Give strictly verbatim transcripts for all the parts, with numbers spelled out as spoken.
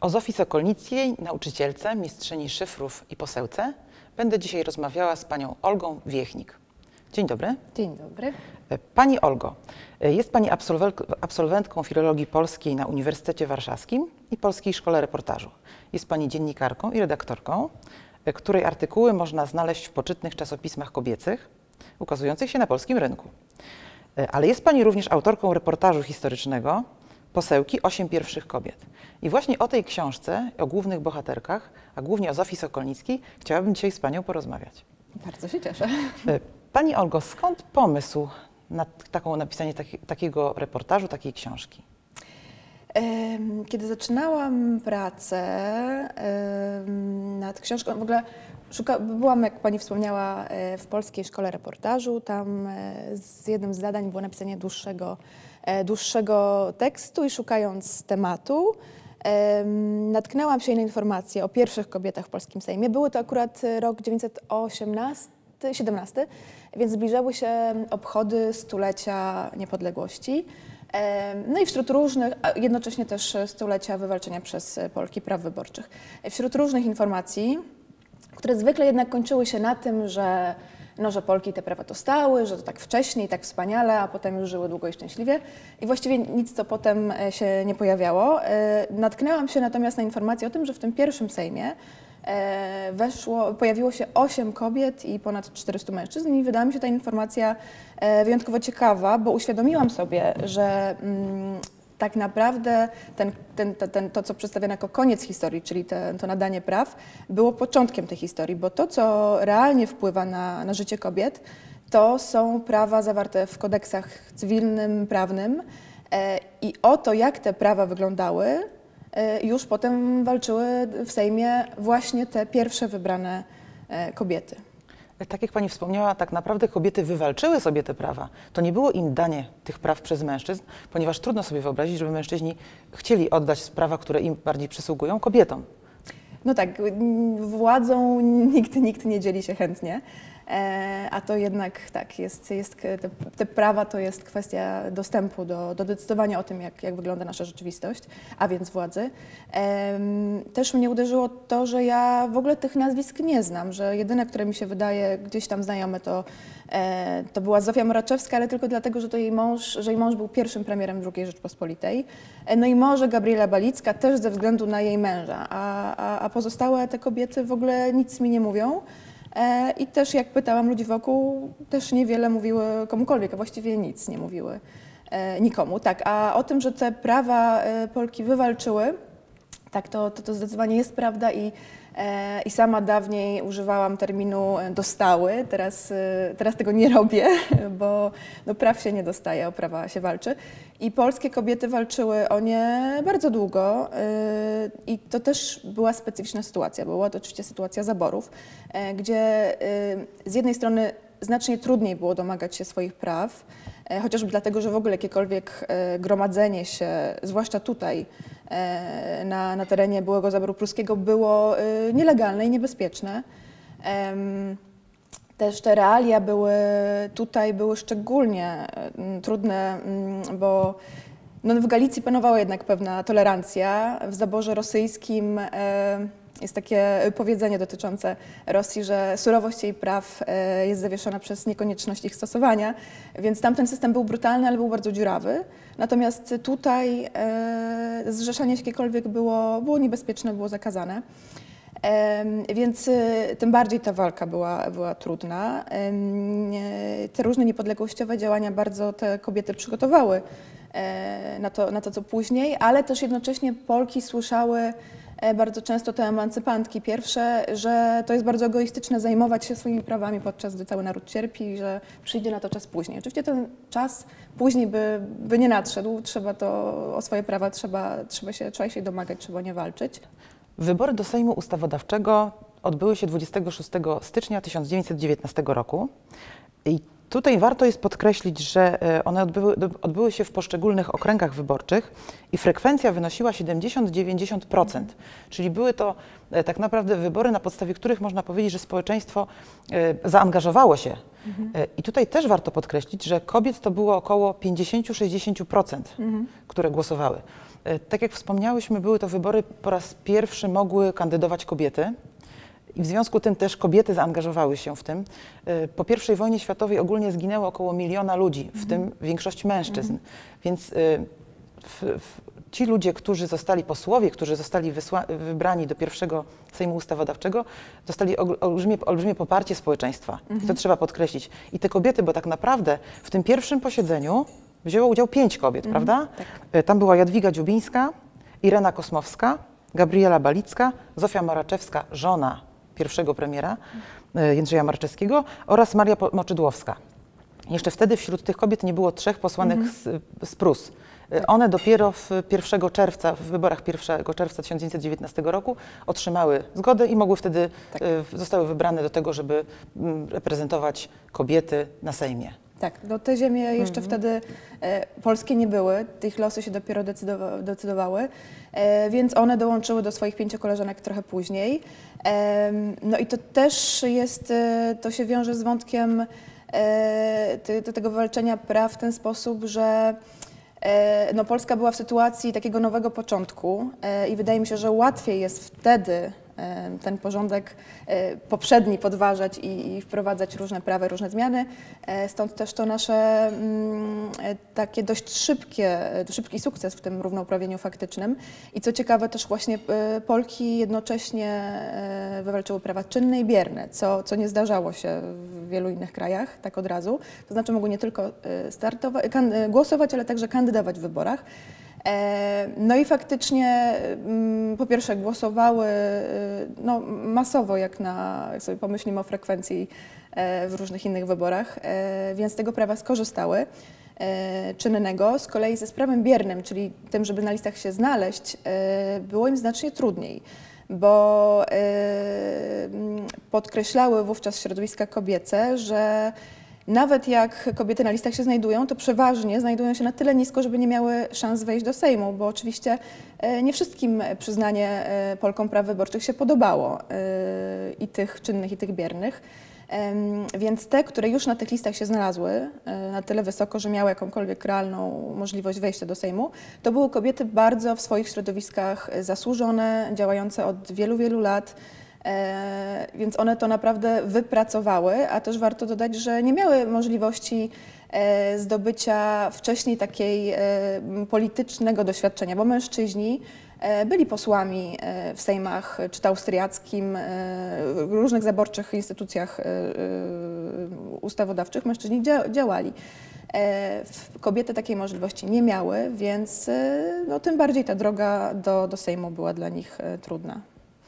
O Zofii Sokolnickiej, nauczycielce, mistrzyni szyfrów i posełce, będę dzisiaj rozmawiała z panią Olgą Wiechnik. Dzień dobry. Dzień dobry. Pani Olgo, jest pani absolwentką filologii polskiej na Uniwersytecie Warszawskim i Polskiej Szkole Reportażu. Jest pani dziennikarką i redaktorką, której artykuły można znaleźć w poczytnych czasopismach kobiecych, ukazujących się na polskim rynku. Ale jest pani również autorką reportażu historycznego Posełki Osiem pierwszych kobiet. I właśnie o tej książce, o głównych bohaterkach, a głównie o Zofii Sokolnickiej, chciałabym dzisiaj z panią porozmawiać. Bardzo się cieszę. Pani Olgo, skąd pomysł na taką napisanie taki, takiego reportażu, takiej książki? Kiedy zaczynałam pracę nad książką, w ogóle szuka, byłam, jak pani wspomniała, w Polskiej Szkole Reportażu. Tam z jednym z zadań było napisanie dłuższego, dłuższego tekstu i szukając tematu, natknęłam się na informacje o pierwszych kobietach w polskim Sejmie. Były to akurat rok dziewięćset osiemnasty, siedemnasty, więc zbliżały się obchody stulecia niepodległości. No i wśród różnych, a jednocześnie też stulecia wywalczenia przez Polki praw wyborczych. Wśród różnych informacji, które zwykle jednak kończyły się na tym, że, no, że Polki te prawa dostały, że to tak wcześniej, tak wspaniale, a potem już żyły długo i szczęśliwie. I właściwie nic, co potem się nie pojawiało. Natknęłam się natomiast na informację o tym, że w tym pierwszym Sejmie weszło, pojawiło się osiem kobiet i ponad czterystu mężczyzn i wydała mi się ta informacja wyjątkowo ciekawa, bo uświadomiłam sobie, że mm, tak naprawdę ten, ten, ten, to, co przedstawiano jako koniec historii, czyli te, to nadanie praw, było początkiem tej historii, bo to, co realnie wpływa na, na życie kobiet, to są prawa zawarte w kodeksach cywilnym, prawnym i o to, jak te prawa wyglądały, już potem walczyły w Sejmie właśnie te pierwsze wybrane kobiety. Tak jak pani wspomniała, tak naprawdę kobiety wywalczyły sobie te prawa. To nie było im danie tych praw przez mężczyzn, ponieważ trudno sobie wyobrazić, żeby mężczyźni chcieli oddać prawa, które im bardziej przysługują, kobietom. No tak, władzą nikt, nikt nie dzieli się chętnie, a to jednak tak, jest, jest, te, te prawa to jest kwestia dostępu do, do decydowania o tym, jak, jak wygląda nasza rzeczywistość, a więc władzy. Też mnie uderzyło to, że ja w ogóle tych nazwisk nie znam, że jedyne, które mi się wydaje gdzieś tam znajome, to, to była Zofia Moraczewska, ale tylko dlatego, że to jej mąż, że jej mąż był pierwszym premierem drugiej Rzeczpospolitej. No i może Gabriela Balicka też ze względu na jej męża, a, a, a pozostałe te kobiety w ogóle nic mi nie mówią. I też jak pytałam ludzi wokół, też niewiele mówiły komukolwiek, a właściwie nic nie mówiły nikomu. Tak, a o tym, że te prawa Polki wywalczyły, tak, to, to, to zdecydowanie jest prawda i, i sama dawniej używałam terminu dostały, teraz, teraz tego nie robię, bo no, praw się nie dostaje, o prawa się walczy. I polskie kobiety walczyły o nie bardzo długo i to też była specyficzna sytuacja. Była to oczywiście sytuacja zaborów, gdzie z jednej strony znacznie trudniej było domagać się swoich praw, chociażby dlatego, że w ogóle jakiekolwiek gromadzenie się, zwłaszcza tutaj na, na terenie byłego zaboru pruskiego, było nielegalne i niebezpieczne. Też te realia były tutaj były szczególnie trudne, bo no w Galicji panowała jednak pewna tolerancja. W zaborze rosyjskim jest takie powiedzenie dotyczące Rosji, że surowość jej praw jest zawieszona przez niekonieczność ich stosowania, więc tamten system był brutalny, ale był bardzo dziurawy. Natomiast tutaj zrzeszanie się jakiekolwiek było, było niebezpieczne, było zakazane. Więc tym bardziej ta walka była, była trudna. Te różne niepodległościowe działania bardzo te kobiety przygotowały na to, na to co później, ale też jednocześnie Polki słyszały bardzo często, te emancypantki pierwsze, że to jest bardzo egoistyczne zajmować się swoimi prawami, podczas gdy cały naród cierpi i że przyjdzie na to czas później. Oczywiście ten czas później by, by nie nadszedł, trzeba to, o swoje prawa trzeba, trzeba, się, trzeba się domagać, trzeba nie walczyć. Wybory do Sejmu Ustawodawczego odbyły się dwudziestego szóstego stycznia tysiąc dziewięćset dziewiętnastego roku i Tutaj warto jest podkreślić, że one odbyły, odbyły się w poszczególnych okręgach wyborczych i frekwencja wynosiła siedemdziesiąt do dziewięćdziesięciu procent, czyli były to tak naprawdę wybory, na podstawie których można powiedzieć, że społeczeństwo zaangażowało się. Mhm. I tutaj też warto podkreślić, że kobiet to było około pięćdziesiąt do sześćdziesięciu procent, mhm. które głosowały. Tak jak wspomniałyśmy, były to wybory, po raz pierwszy mogły kandydować kobiety. I w związku z tym też kobiety zaangażowały się w tym. Po pierwszej wojnie światowej ogólnie zginęło około miliona ludzi, w tym większość mężczyzn. Mm. Więc w, w, ci ludzie, którzy zostali posłowie, którzy zostali wysła- wybrani do pierwszego Sejmu Ustawodawczego, dostali olbrzymie, olbrzymie poparcie społeczeństwa. Mm-hmm. I to trzeba podkreślić. I te kobiety, bo tak naprawdę w tym pierwszym posiedzeniu wzięło udział pięć kobiet, mm-hmm. prawda? Tak. Tam była Jadwiga Dziubińska, Irena Kosmowska, Gabriela Balicka, Zofia Moraczewska, żona pierwszego premiera Jędrzeja Marczewskiego, oraz Maria Moczydłowska. Jeszcze wtedy wśród tych kobiet nie było trzech posłanek mm-hmm. z, z Prus. One dopiero w pierwszego czerwca, w wyborach pierwszego czerwca tysiąc dziewięćset dziewiętnastego roku otrzymały zgodę i mogły wtedy, tak. zostały wybrane do tego, żeby reprezentować kobiety na Sejmie. Tak, no te ziemie jeszcze mm-hmm. wtedy e, polskie nie były, ich losy się dopiero decydowa- decydowały, e, więc one dołączyły do swoich pięciu koleżanek trochę później. E, no i to też jest, e, to się wiąże z wątkiem e, te, te, tego wywalczenia praw w ten sposób, że e, no Polska była w sytuacji takiego nowego początku e, i wydaje mi się, że łatwiej jest wtedy ten porządek poprzedni podważać i, i wprowadzać różne prawa, różne zmiany. Stąd też to nasze mm, takie dość szybkie, szybki sukces w tym równouprawnieniu faktycznym. I co ciekawe, też właśnie Polki jednocześnie wywalczyły prawa czynne i bierne, co, co nie zdarzało się w wielu innych krajach, tak od razu. To znaczy mogły nie tylko startować, głosować, ale także kandydować w wyborach. No i faktycznie po pierwsze głosowały no, masowo, jak, na, jak sobie pomyślimy o frekwencji w różnych innych wyborach, więc z tego prawa skorzystały czynnego. Z kolei ze prawem biernym, czyli tym, żeby na listach się znaleźć, było im znacznie trudniej, bo podkreślały wówczas środowiska kobiece, że nawet jak kobiety na listach się znajdują, to przeważnie znajdują się na tyle nisko, żeby nie miały szans wejść do Sejmu, bo oczywiście nie wszystkim przyznanie Polkom praw wyborczych się podobało, i tych czynnych, i tych biernych. Więc te, które już na tych listach się znalazły na tyle wysoko, że miały jakąkolwiek realną możliwość wejścia do Sejmu, to były kobiety bardzo w swoich środowiskach zasłużone, działające od wielu, wielu lat. E, więc one to naprawdę wypracowały, a też warto dodać, że nie miały możliwości e, zdobycia wcześniej takiej e, politycznego doświadczenia, bo mężczyźni e, byli posłami e, w sejmach, czy to austriackim, e, w różnych zaborczych instytucjach e, e, ustawodawczych, mężczyźni dzia działali. E, kobiety takiej możliwości nie miały, więc e, no, tym bardziej ta droga do, do Sejmu była dla nich e, trudna.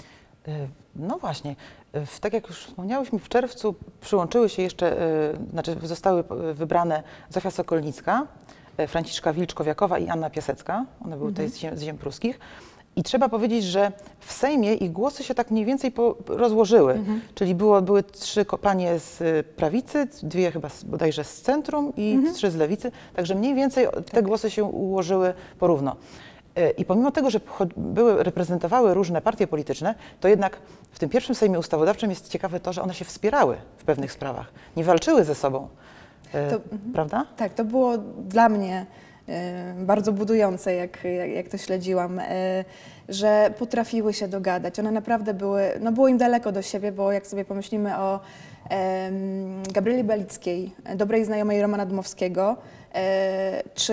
No właśnie, w, tak jak już wspomniałyśmy, w czerwcu przyłączyły się jeszcze, y, znaczy zostały wybrane Zofia Sokolnicka, y, Franciszka Wilczkowiakowa i Anna Piasecka. One były mhm. tutaj z ziem, z ziem pruskich. I trzeba powiedzieć, że w Sejmie ich głosy się tak mniej więcej po, rozłożyły. Mhm. Czyli było, były trzy panie z prawicy, dwie chyba z, bodajże z centrum i mhm. trzy z lewicy. Także mniej więcej te tak. głosy się ułożyły porówno. I pomimo tego, że były, reprezentowały różne partie polityczne, to jednak w tym pierwszym Sejmie Ustawodawczym jest ciekawe to, że one się wspierały w pewnych sprawach, nie walczyły ze sobą, e, to, prawda? Tak, to było dla mnie e, bardzo budujące, jak, jak, jak to śledziłam, e, że potrafiły się dogadać. One naprawdę były, no było im daleko do siebie, bo jak sobie pomyślimy o e, Gabrieli Balickiej, dobrej znajomej Romana Dmowskiego, czy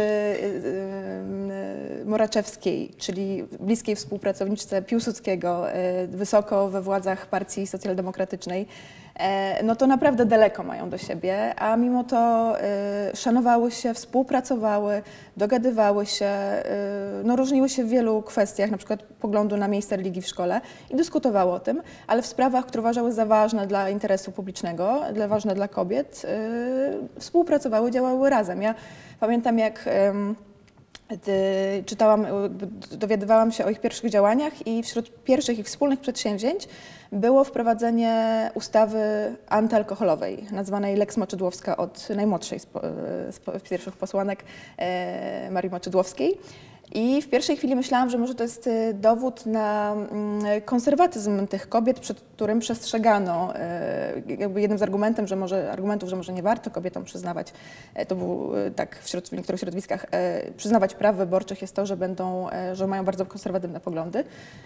Moraczewskiej, czyli bliskiej współpracowniczce Piłsudskiego, wysoko we władzach Partii Socjaldemokratycznej, no to naprawdę daleko mają do siebie, a mimo to szanowały się, współpracowały, dogadywały się, no różniły się w wielu kwestiach, na przykład poglądu na miejsce religii w szkole i dyskutowały o tym, ale w sprawach, które uważały za ważne dla interesu publicznego, dla, ważne dla kobiet, współpracowały, działały razem. Ja pamiętam, jak Czytałam, dowiadywałam się o ich pierwszych działaniach i wśród pierwszych ich wspólnych przedsięwzięć było wprowadzenie ustawy antyalkoholowej, nazwanej Lex Moczydłowska od najmłodszej z, z pierwszych posłanek, e, Marii Moczydłowskiej. I w pierwszej chwili myślałam, że może to jest dowód na konserwatyzm tych kobiet, przed którym przestrzegano. Jakby jednym z argumentów, że może, argumentów, że może nie warto kobietom przyznawać, to był tak w, w niektórych środowiskach, przyznawać praw wyborczych jest to, że będą, że mają bardzo konserwatywne poglądy.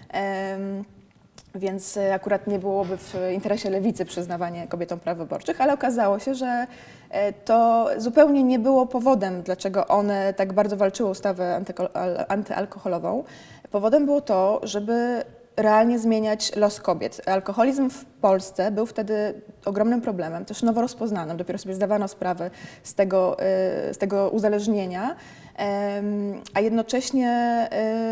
Więc akurat nie byłoby w interesie lewicy przyznawanie kobietom praw wyborczych, ale okazało się, że to zupełnie nie było powodem, dlaczego one tak bardzo walczyły o ustawę antyalkoholową. Powodem było to, żeby realnie zmieniać los kobiet. Alkoholizm w Polsce był wtedy ogromnym problemem, też nowo rozpoznanym. Dopiero sobie zdawano sprawę z tego, z tego uzależnienia, a jednocześnie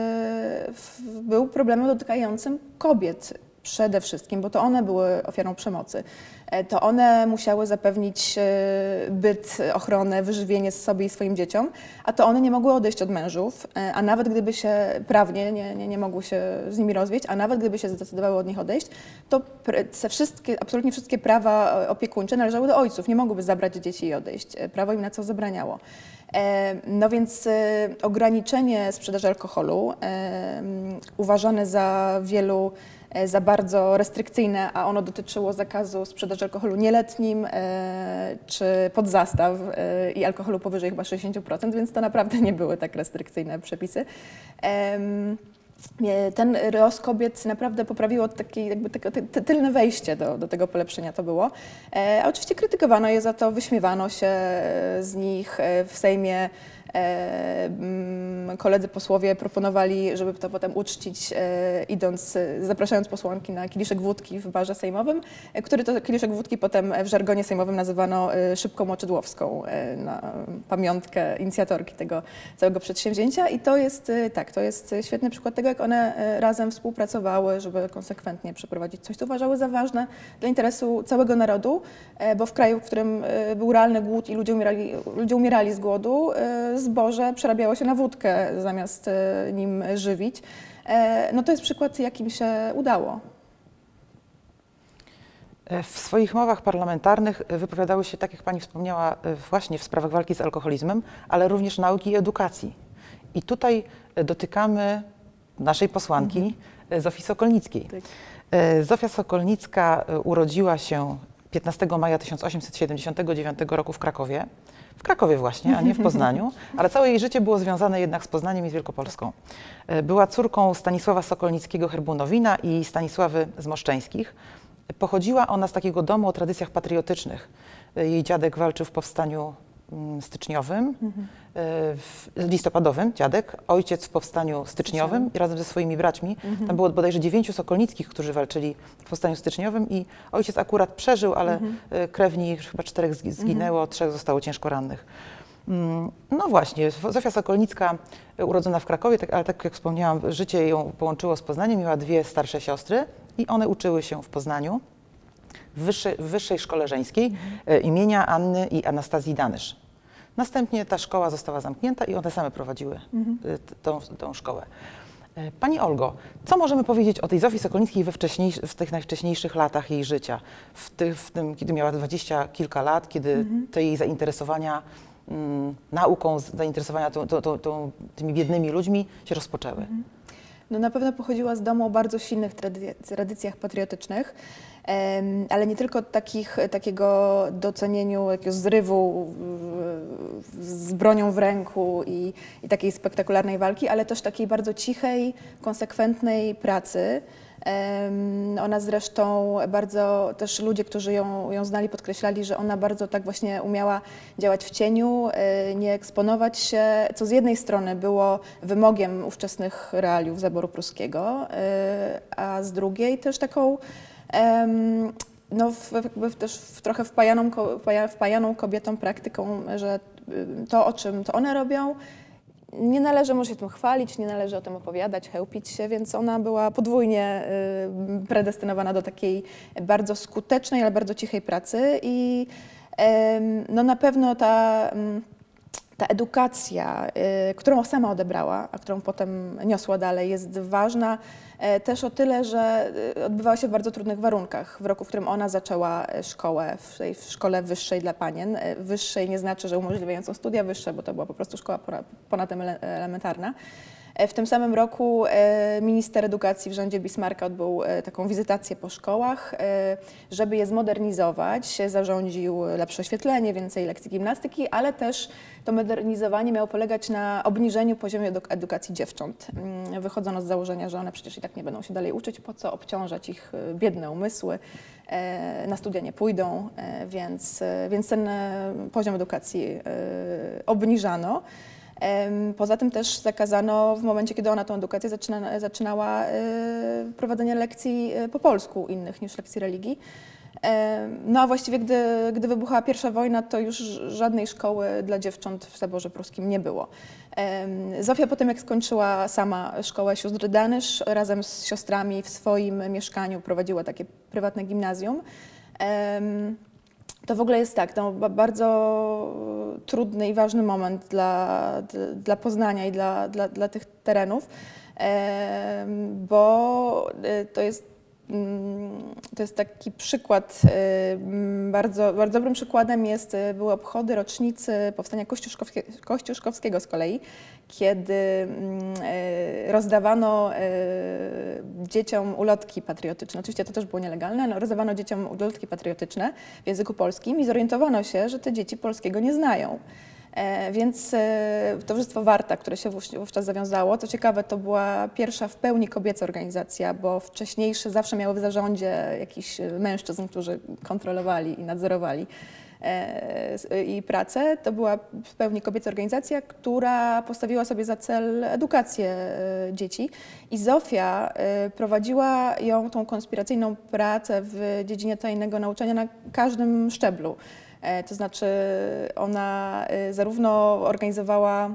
był problemem dotykającym kobiet przede wszystkim, bo to one były ofiarą przemocy. To one musiały zapewnić byt, ochronę, wyżywienie sobie i swoim dzieciom, a to one nie mogły odejść od mężów, a nawet gdyby się prawnie nie, nie, nie mogły się z nimi rozwieść, a nawet gdyby się zdecydowały od nich odejść, to te wszystkie, absolutnie wszystkie prawa opiekuńcze należały do ojców, nie mogłyby zabrać dzieci i odejść. Prawo im na co zabraniało. No więc ograniczenie sprzedaży alkoholu, uważane za wielu za bardzo restrykcyjne, a ono dotyczyło zakazu sprzedaży alkoholu nieletnim e, czy pod zastaw e, i alkoholu powyżej chyba sześćdziesiąt procent, więc to naprawdę nie były tak restrykcyjne przepisy. E, ten los kobiet naprawdę poprawiło takie, jakby takie tylne wejście do, do tego polepszenia to było. E, a oczywiście krytykowano je za to, wyśmiewano się z nich w Sejmie. E, koledzy posłowie proponowali, żeby to potem uczcić, e, idąc, zapraszając posłanki na kieliszek wódki w barze sejmowym, e, który to kieliszek wódki potem w żargonie sejmowym nazywano e, szybką moczydłowską, e, na pamiątkę inicjatorki tego całego przedsięwzięcia. I to jest, e, tak, to jest świetny przykład tego, jak one e, razem współpracowały, żeby konsekwentnie przeprowadzić coś, co uważały za ważne dla interesu całego narodu, e, bo w kraju, w którym e, był realny głód i ludzie umierali, ludzie umierali z głodu, e, zboże przerabiało się na wódkę zamiast nim żywić. No to jest przykład, jakim się udało. W swoich mowach parlamentarnych wypowiadały się, tak jak pani wspomniała, właśnie w sprawach walki z alkoholizmem, ale również nauki i edukacji. I tutaj dotykamy naszej posłanki mhm. Zofii Sokolnickiej. Tak. Zofia Sokolnicka urodziła się piętnastego maja tysiąc osiemset siedemdziesiątego dziewiątego roku w Krakowie. W Krakowie właśnie, a nie w Poznaniu, ale całe jej życie było związane jednak z Poznaniem i z Wielkopolską. Była córką Stanisława Sokolnickiego-Herbunowina i Stanisławy Zmoszczeńskich. Pochodziła ona z takiego domu o tradycjach patriotycznych. Jej dziadek walczył w powstaniu styczniowym, listopadowym, dziadek, ojciec w powstaniu styczniowym i razem ze swoimi braćmi. Mhm. Tam było bodajże dziewięciu Sokolnickich, którzy walczyli w powstaniu styczniowym i ojciec akurat przeżył, ale mhm. krewni chyba czterech zginęło, mhm. trzech zostało ciężko rannych. No właśnie, Zofia Sokolnicka, urodzona w Krakowie, tak, ale tak jak wspomniałam, życie ją połączyło z Poznaniem, miała dwie starsze siostry i one uczyły się w Poznaniu w wyższej, w wyższej szkole żeńskiej mhm. imienia Anny i Anastazji Danysz. Następnie ta szkoła została zamknięta i one same prowadziły mhm. tą, tą szkołę. Pani Olgo, co możemy powiedzieć o tej Zofii Sokolnickiej we w tych najwcześniejszych latach jej życia? W, tych, w tym, kiedy miała dwadzieścia kilka lat, kiedy mhm. te jej zainteresowania mm, nauką, zainteresowania tą, tą, tą, tą, tymi biednymi ludźmi się rozpoczęły? Mhm. No na pewno pochodziła z domu o bardzo silnych tradycjach patriotycznych, ale nie tylko takich, takiego docenieniu, jakiegoś zrywu z bronią w ręku i, i takiej spektakularnej walki, ale też takiej bardzo cichej, konsekwentnej pracy. Ona zresztą bardzo, też ludzie, którzy ją, ją znali, podkreślali, że ona bardzo tak właśnie umiała działać w cieniu, nie eksponować się, co z jednej strony było wymogiem ówczesnych realiów zaboru pruskiego, a z drugiej też taką no, w, jakby też w trochę wpajaną, wpajaną kobietom praktyką, że to, o czym to one robią, nie należy może się tym chwalić, nie należy o tym opowiadać, chełpić się, więc ona była podwójnie y, predestynowana do takiej bardzo skutecznej, ale bardzo cichej pracy i y, no na pewno ta, ta edukacja, y, którą sama odebrała, a którą potem niosła dalej, jest ważna y, też o tyle, że y, odbywała się w bardzo trudnych warunkach. W roku, w którym ona zaczęła szkołę, w, tej, w szkole wyższej dla panien, y, wyższej nie znaczy, że umożliwiającą studia wyższe, bo to była po prostu szkoła ponadelementarna. W tym samym roku minister edukacji w rządzie Bismarcka odbył taką wizytację po szkołach, żeby je zmodernizować. Zarządził lepsze oświetlenie, więcej lekcji gimnastyki, ale też to modernizowanie miało polegać na obniżeniu poziomu edukacji dziewcząt. Wychodzono z założenia, że one przecież i tak nie będą się dalej uczyć, po co obciążać ich biedne umysły, na studia nie pójdą, więc, więc ten poziom edukacji obniżano. Poza tym też zakazano w momencie, kiedy ona tę edukację zaczyna, zaczynała prowadzenie lekcji po polsku innych niż lekcji religii. No a właściwie gdy, gdy wybuchała pierwsza wojna, to już żadnej szkoły dla dziewcząt w Zaborze Pruskim nie było. Zofia potem, jak skończyła sama szkołę sióstr Danysz, razem z siostrami w swoim mieszkaniu prowadziła takie prywatne gimnazjum. To w ogóle jest tak, to bardzo trudny i ważny moment dla, dla Poznania i dla, dla, dla tych terenów, bo to jest, to jest taki przykład, bardzo, bardzo dobrym przykładem jest, były obchody rocznicy powstania Kościuszkowskiego, Kościuszkowskiego z kolei, kiedy rozdawano dzieciom ulotki patriotyczne. Oczywiście to też było nielegalne, ale rozdawano dzieciom ulotki patriotyczne w języku polskim i zorientowano się, że te dzieci polskiego nie znają. Więc Towarzystwo Warta, które się wówczas zawiązało, co ciekawe, to była pierwsza w pełni kobieca organizacja, bo wcześniejsze zawsze miały w zarządzie jakichś mężczyzn, którzy kontrolowali i nadzorowali i pracę. To była w pełni kobieca organizacja, która postawiła sobie za cel edukację dzieci i Zofia prowadziła ją, tą konspiracyjną pracę w dziedzinie tajnego nauczania na każdym szczeblu. To znaczy ona zarówno organizowała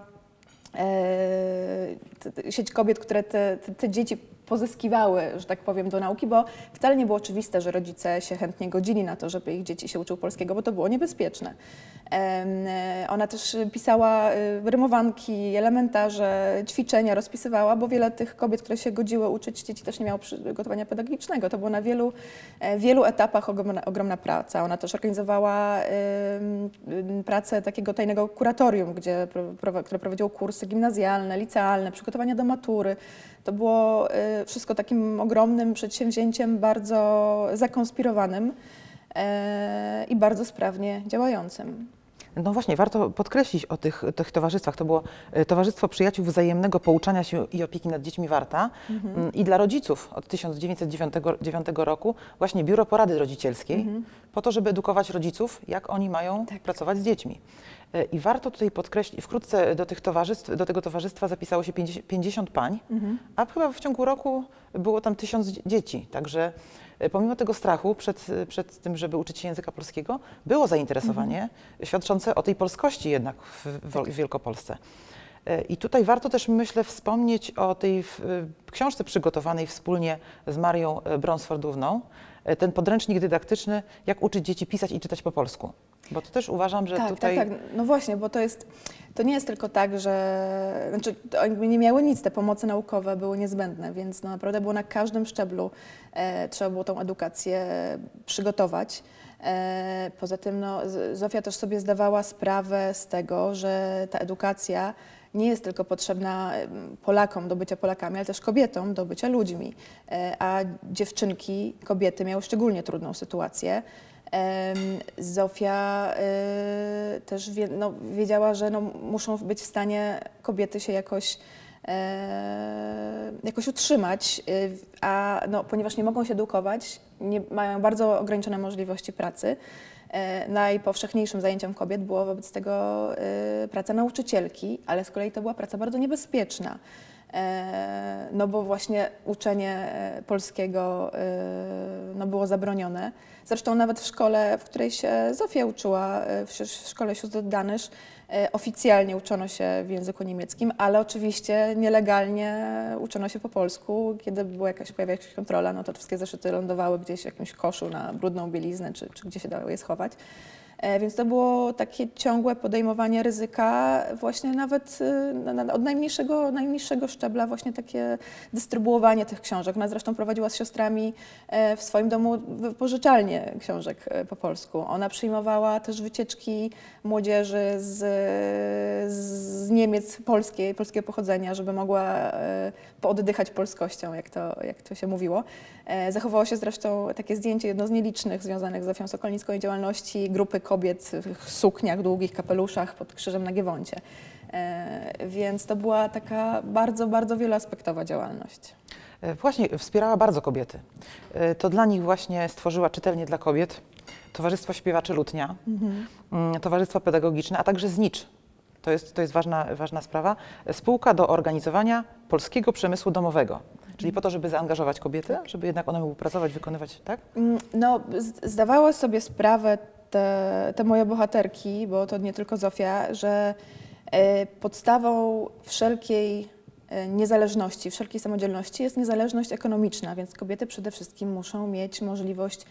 sieć kobiet, które te, te, te dzieci pozyskiwały, że tak powiem, do nauki, bo wcale nie było oczywiste, że rodzice się chętnie godzili na to, żeby ich dzieci się uczyły polskiego, bo to było niebezpieczne. Ona też pisała rymowanki, elementarze, ćwiczenia rozpisywała, bo wiele tych kobiet, które się godziły uczyć dzieci, też nie miało przygotowania pedagogicznego. To było na wielu, wielu etapach ogromna, ogromna praca. Ona też organizowała pracę takiego tajnego kuratorium, gdzie, które prowadziło kursy gimnazjalne, licealne, przygotowania do matury. To było wszystko takim ogromnym przedsięwzięciem, bardzo zakonspirowanym i bardzo sprawnie działającym. No właśnie, warto podkreślić o tych, tych towarzystwach. To było Towarzystwo Przyjaciół Wzajemnego Pouczania się i Opieki nad Dziećmi Warta. Mhm. I dla rodziców od tysiąc dziewięćset dziewiątego roku właśnie Biuro Porady Rodzicielskiej, mhm. po to, żeby edukować rodziców, jak oni mają tak. pracować z dziećmi. I warto tutaj podkreślić, wkrótce do tych towarzystw, do tego towarzystwa zapisało się pięćdziesiąt pań, mhm. a chyba w ciągu roku było tam tysiąc dzieci. Także pomimo tego strachu przed, przed tym, żeby uczyć się języka polskiego, było zainteresowanie mhm. świadczące o tej polskości jednak w, w, tak. w Wielkopolsce. I tutaj warto też, myślę, wspomnieć o tej w, książce przygotowanej wspólnie z Marią Bronsfordówną, ten podręcznik dydaktyczny, jak uczyć dzieci pisać i czytać po polsku. Bo to też uważam, że tak, tutaj... Tak, tak, no właśnie, bo to jest, to nie jest tylko tak, że znaczy, oni nie miały nic, te pomoce naukowe były niezbędne, więc no naprawdę było na każdym szczeblu e, trzeba było tą edukację przygotować. E, poza tym no, Zofia też sobie zdawała sprawę z tego, że ta edukacja nie jest tylko potrzebna Polakom do bycia Polakami, ale też kobietom do bycia ludźmi. A dziewczynki, kobiety miały szczególnie trudną sytuację. Zofia też wie, no, wiedziała, że no, muszą być w stanie kobiety się jakoś, jakoś utrzymać, a no, ponieważ nie mogą się edukować, nie, mają bardzo ograniczone możliwości pracy. Najpowszechniejszym zajęciem kobiet było wobec tego praca nauczycielki, ale z kolei to była praca bardzo niebezpieczna, no bo właśnie uczenie polskiego no było zabronione. Zresztą nawet w szkole, w której się Zofia uczyła, w szkole sióstr Danysz, oficjalnie uczono się w języku niemieckim, ale oczywiście nielegalnie uczono się po polsku. Kiedy była jakaś, pojawiała się kontrola, no to wszystkie zeszyty lądowały gdzieś w jakimś koszu na brudną bieliznę, czy, czy gdzie się dało je schować. Więc to było takie ciągłe podejmowanie ryzyka właśnie nawet od najmniejszego, najniższego szczebla, właśnie takie dystrybuowanie tych książek. Ona zresztą prowadziła z siostrami w swoim domu wypożyczalnię książek po polsku. Ona przyjmowała też wycieczki młodzieży z, z Niemiec polskiej, polskiego pochodzenia, żeby mogła pooddychać polskością, jak to, jak to się mówiło. Zachowało się zresztą takie zdjęcie, jedno z nielicznych związanych z Zofią Sokolnicką i działalności grupy kobiet w sukniach, długich kapeluszach pod krzyżem na Giewoncie. Więc to była taka bardzo, bardzo wieloaspektowa działalność. Właśnie, wspierała bardzo kobiety. To dla nich właśnie stworzyła czytelnię dla kobiet, Towarzystwo Śpiewaczy Lutnia, mhm. Towarzystwo Pedagogiczne, a także Znicz. To jest, to jest ważna, ważna sprawa. Spółka do organizowania polskiego przemysłu domowego. Czyli po to, żeby zaangażować kobiety, żeby jednak one mogły pracować, wykonywać, tak? No, zdawały sobie sprawę te, te moje bohaterki, bo to nie tylko Zofia, że podstawą wszelkiej niezależności, wszelkiej samodzielności jest niezależność ekonomiczna, więc kobiety przede wszystkim muszą mieć możliwość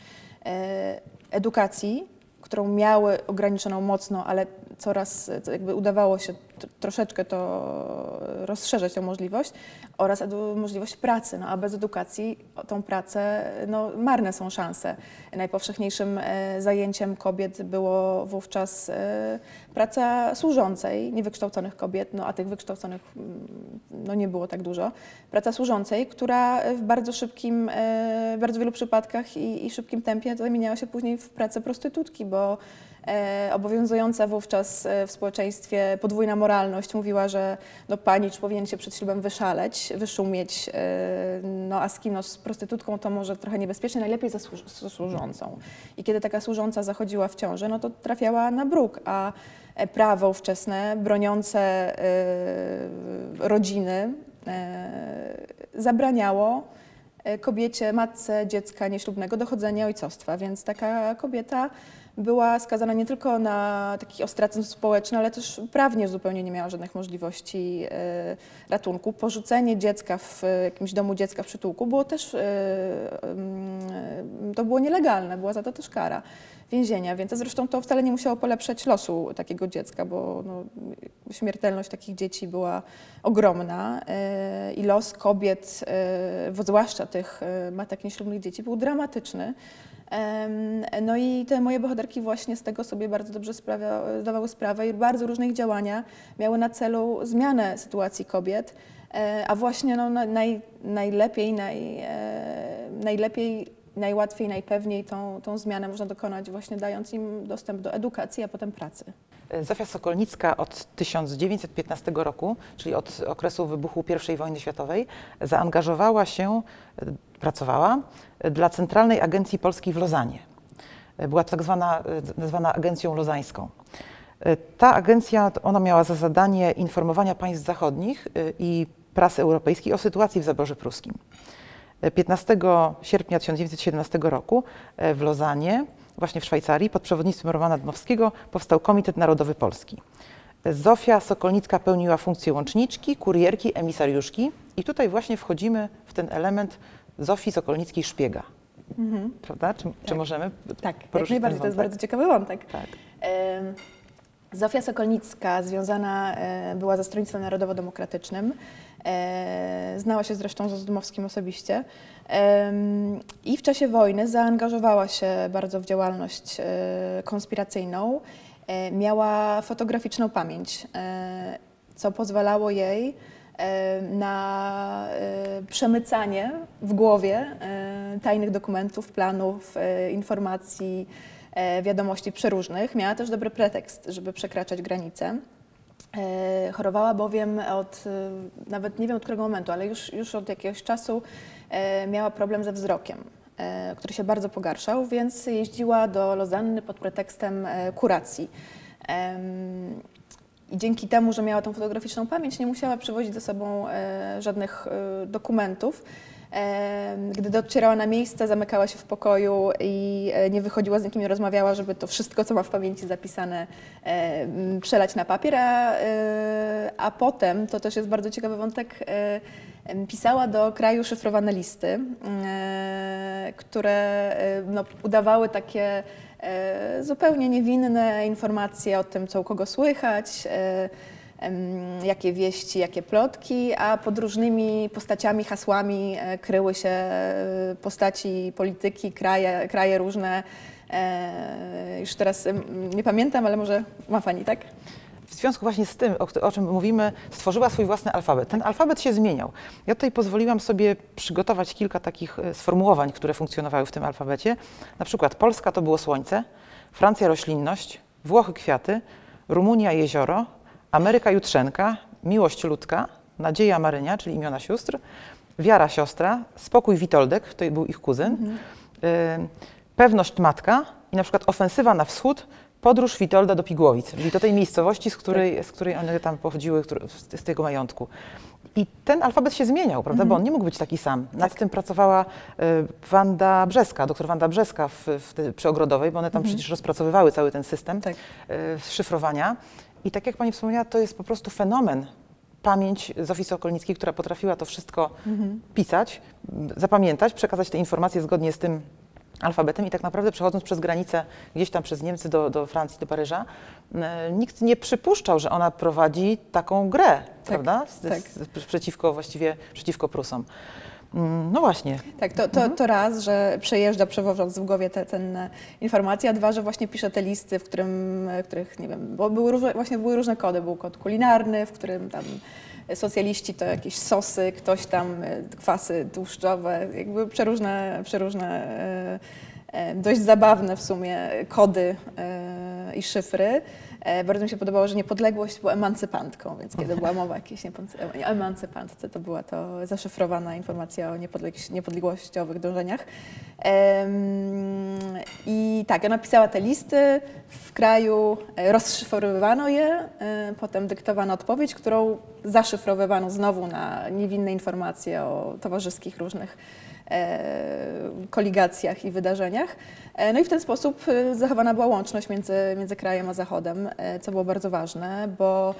edukacji, którą miały ograniczoną mocno, ale coraz jakby udawało się troszeczkę to rozszerzać tę możliwość, oraz możliwość pracy, no, a bez edukacji o tą pracę no, marne są szanse. Najpowszechniejszym zajęciem kobiet było wówczas praca służącej, niewykształconych kobiet, no, a tych wykształconych no, nie było tak dużo. Praca służącej, która w bardzo szybkim, w bardzo wielu przypadkach i, i szybkim tempie zamieniała się później w pracę prostytutki, bo E, obowiązująca wówczas w społeczeństwie podwójna moralność mówiła, że no, panicz powinien się przed ślubem wyszaleć, wyszumieć, e, no a z kim? No, z prostytutką to może trochę niebezpiecznie, najlepiej ze służ z służącą. I kiedy taka służąca zachodziła w ciążę, no to trafiała na bruk, a prawo ówczesne broniące e, rodziny e, zabraniało kobiecie, matce dziecka nieślubnego dochodzenia ojcostwa, więc taka kobieta była skazana nie tylko na taki ostracyzm społeczny, ale też prawnie zupełnie nie miała żadnych możliwości ratunku. Porzucenie dziecka w jakimś domu dziecka w przytułku było też, to było nielegalne, była za to też kara więzienia, więc zresztą to wcale nie musiało polepszać losu takiego dziecka, bo no, śmiertelność takich dzieci była ogromna i los kobiet, zwłaszcza tych matek nieślubnych dzieci, był dramatyczny. No i te moje bohaterki właśnie z tego sobie bardzo dobrze sprawia, zdawały sprawę i bardzo różne ich działania miały na celu zmianę sytuacji kobiet, a właśnie no, naj, najlepiej, naj, najlepiej, najłatwiej, najpewniej tą, tą zmianę można dokonać właśnie dając im dostęp do edukacji, a potem pracy. Zofia Sokolnicka od tysiąc dziewięćset piętnastego roku, czyli od okresu wybuchu pierwszej wojny światowej, zaangażowała się, pracowała dla Centralnej Agencji Polskiej w Lozanie. Była tak zwana, nazwana Agencją Lozańską. Ta agencja, ona miała za zadanie informowania państw zachodnich i prasy europejskiej o sytuacji w zaborze pruskim. piętnastego sierpnia tysiąc dziewięćset siedemnastego roku w Lozanie, właśnie w Szwajcarii, pod przewodnictwem Romana Dmowskiego powstał Komitet Narodowy Polski. Zofia Sokolnicka pełniła funkcję łączniczki, kurierki, emisariuszki i tutaj właśnie wchodzimy w ten element Zofii Sokolnickiej szpiega. Mhm. Prawda? Czy, tak. czy możemy Tak, jak najbardziej, to jest bardzo ciekawy wątek. Tak. Zofia Sokolnicka związana była ze Stronnictwem Narodowo-Demokratycznym. Znała się zresztą z Dmowskim osobiście i w czasie wojny zaangażowała się bardzo w działalność konspiracyjną. Miała fotograficzną pamięć, co pozwalało jej na przemycanie w głowie tajnych dokumentów, planów, informacji, wiadomości przeróżnych. Miała też dobry pretekst, żeby przekraczać granice. Chorowała bowiem od, nawet nie wiem od którego momentu, ale już, już od jakiegoś czasu miała problem ze wzrokiem, który się bardzo pogarszał, więc jeździła do Lozanny pod pretekstem kuracji. I dzięki temu, że miała tą fotograficzną pamięć, nie musiała przywozić ze sobą żadnych dokumentów. Gdy docierała na miejsce, zamykała się w pokoju i nie wychodziła z nikim, nie rozmawiała, żeby to wszystko, co ma w pamięci zapisane, przelać na papier, a, a potem, to też jest bardzo ciekawy wątek, pisała do kraju szyfrowane listy, które no, udawały takie e, zupełnie niewinne informacje o tym, co u kogo słychać, e, jakie wieści, jakie plotki, a pod różnymi postaciami, hasłami kryły się postaci polityki, kraje, kraje różne. Już teraz nie pamiętam, ale może ma Pani, tak? W związku właśnie z tym, o, o czym mówimy, stworzyła swój własny alfabet. Ten alfabet się zmieniał. Ja tutaj pozwoliłam sobie przygotować kilka takich sformułowań, które funkcjonowały w tym alfabecie. Na przykład Polska to było słońce, Francja roślinność, Włochy kwiaty, Rumunia jezioro, Ameryka jutrzenka, miłość ludzka, nadzieja Marynia, czyli imiona sióstr, wiara siostra, spokój Witoldek, to był ich kuzyn, mhm. y, pewność matka i na przykład ofensywa na wschód, podróż Witolda do Pigłowic, czyli do tej miejscowości, z której, z której one tam pochodziły, z, z tego majątku. I ten alfabet się zmieniał, prawda, mm. bo on nie mógł być taki sam. Nad tak. tym pracowała y, Wanda Brzeska, doktor Wanda Brzeska w, w, przy Ogrodowej, bo one tam mm. przecież rozpracowywały cały ten system tak. y, szyfrowania. I tak jak Pani wspomniała, to jest po prostu fenomen. Pamięć Zofii Sokolnickiej, która potrafiła to wszystko mm. pisać, zapamiętać, przekazać te informacje zgodnie z tym alfabetem i tak naprawdę przechodząc przez granicę gdzieś tam przez Niemcy do, do Francji, do Paryża, nikt nie przypuszczał, że ona prowadzi taką grę, tak, prawda? Z, tak. z, przeciwko właściwie, przeciwko Prusom. No właśnie. Tak, to, to, mhm. to raz, że przejeżdża, przewożąc w głowie te, te informacje, a dwa, że właśnie pisze te listy, w którym, których, nie wiem, bo były różne, właśnie były różne kody. Był kod kulinarny, w którym tam socjaliści to jakieś sosy, ktoś tam kwasy tłuszczowe, jakby przeróżne, przeróżne dość zabawne w sumie kody i szyfry. Bardzo mi się podobało, że niepodległość była emancypantką, więc kiedy była mowa o jakiejś emancypantce, to była to zaszyfrowana informacja o niepodległościowych dążeniach. I tak, ona pisała te listy, w kraju rozszyfrowywano je, potem dyktowano odpowiedź, którą zaszyfrowywano znowu na niewinne informacje o towarzyskich różnych koligacjach i wydarzeniach. No i w ten sposób zachowana była łączność między, między krajem a Zachodem, co było bardzo ważne, bo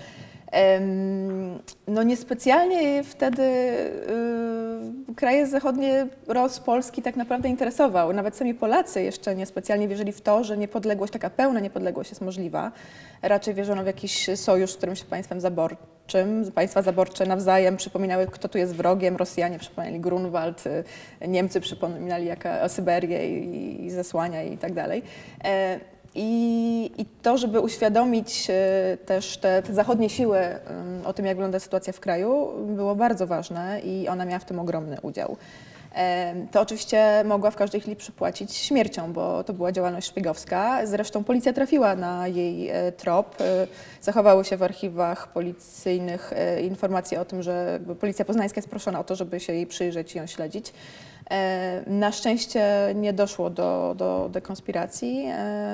no niespecjalnie wtedy y, kraje zachodnie roz Polski tak naprawdę interesował. Nawet sami Polacy jeszcze niespecjalnie wierzyli w to, że niepodległość, taka pełna niepodległość jest możliwa. Raczej wierzono w jakiś sojusz z którymś państwem zaborczym. Państwa zaborcze nawzajem przypominały, kto tu jest wrogiem. Rosjanie przypominali Grunwald, Niemcy przypominali jaka, Syberię i, i zesłania i tak dalej. E, I, I to, żeby uświadomić też te, te zachodnie siły o tym, jak wygląda sytuacja w kraju, było bardzo ważne i ona miała w tym ogromny udział. To oczywiście mogła w każdej chwili przypłacić śmiercią, bo to była działalność szpiegowska. Zresztą policja trafiła na jej trop. Zachowały się w archiwach policyjnych informacje o tym, że Policja Poznańska jest proszona o to, żeby się jej przyjrzeć i ją śledzić. Na szczęście nie doszło do, do, do konspiracji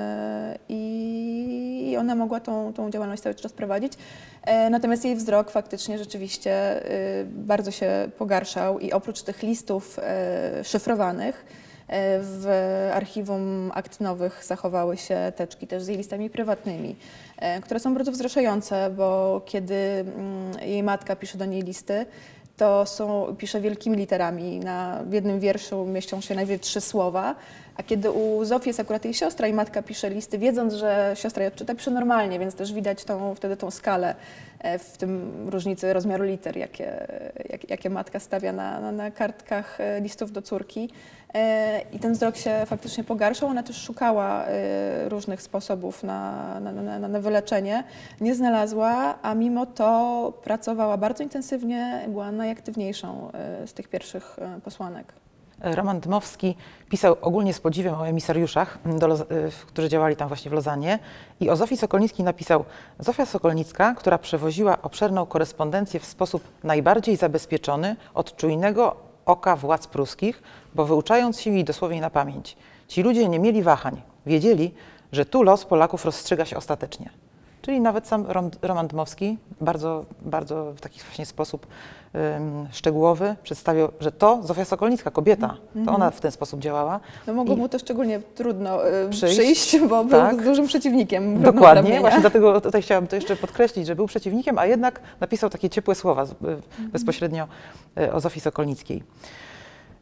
i ona mogła tą, tą działalność cały czas prowadzić. Natomiast jej wzrok faktycznie rzeczywiście bardzo się pogarszał i oprócz tych listów szyfrowanych w archiwum akt nowych zachowały się teczki też z jej listami prywatnymi, które są bardzo wzruszające, bo kiedy jej matka pisze do niej listy, to są, pisze wielkimi literami. Na, w jednym wierszu mieszczą się najpierw trzy słowa, a kiedy u Zofii jest akurat jej siostra i matka pisze listy, wiedząc, że siostra je odczyta, pisze normalnie, więc też widać tą, wtedy tą skalę, w tym różnicy rozmiaru liter, jakie, jak, jakie matka stawia na, na, na kartkach listów do córki. I ten wzrok się faktycznie pogarszał. Ona też szukała różnych sposobów na, na, na, na wyleczenie. Nie znalazła, a mimo to pracowała bardzo intensywnie, była najaktywniejszą z tych pierwszych posłanek. Roman Dmowski pisał ogólnie z podziwem o emisariuszach, do, którzy działali tam właśnie w Lozanie i o Zofii Sokolnickiej napisał: Zofia Sokolnicka, która przewoziła obszerną korespondencję w sposób najbardziej zabezpieczony od czujnego oka władz pruskich, bo wyuczając się jej dosłownie na pamięć. Ci ludzie nie mieli wahań, wiedzieli, że tu los Polaków rozstrzyga się ostatecznie. Czyli nawet sam Roman Dmowski bardzo, bardzo w taki właśnie sposób um, szczegółowy przedstawił, że to Zofia Sokolnicka, kobieta, mm-hmm. to ona w ten sposób działała. No mogło mu to szczególnie trudno y, przyjść, przyjść, bo tak. był dużym przeciwnikiem. Dokładnie, właśnie dlatego tutaj chciałam to jeszcze podkreślić, że był przeciwnikiem, a jednak napisał takie ciepłe słowa y, bezpośrednio y, o Zofii Sokolnickiej.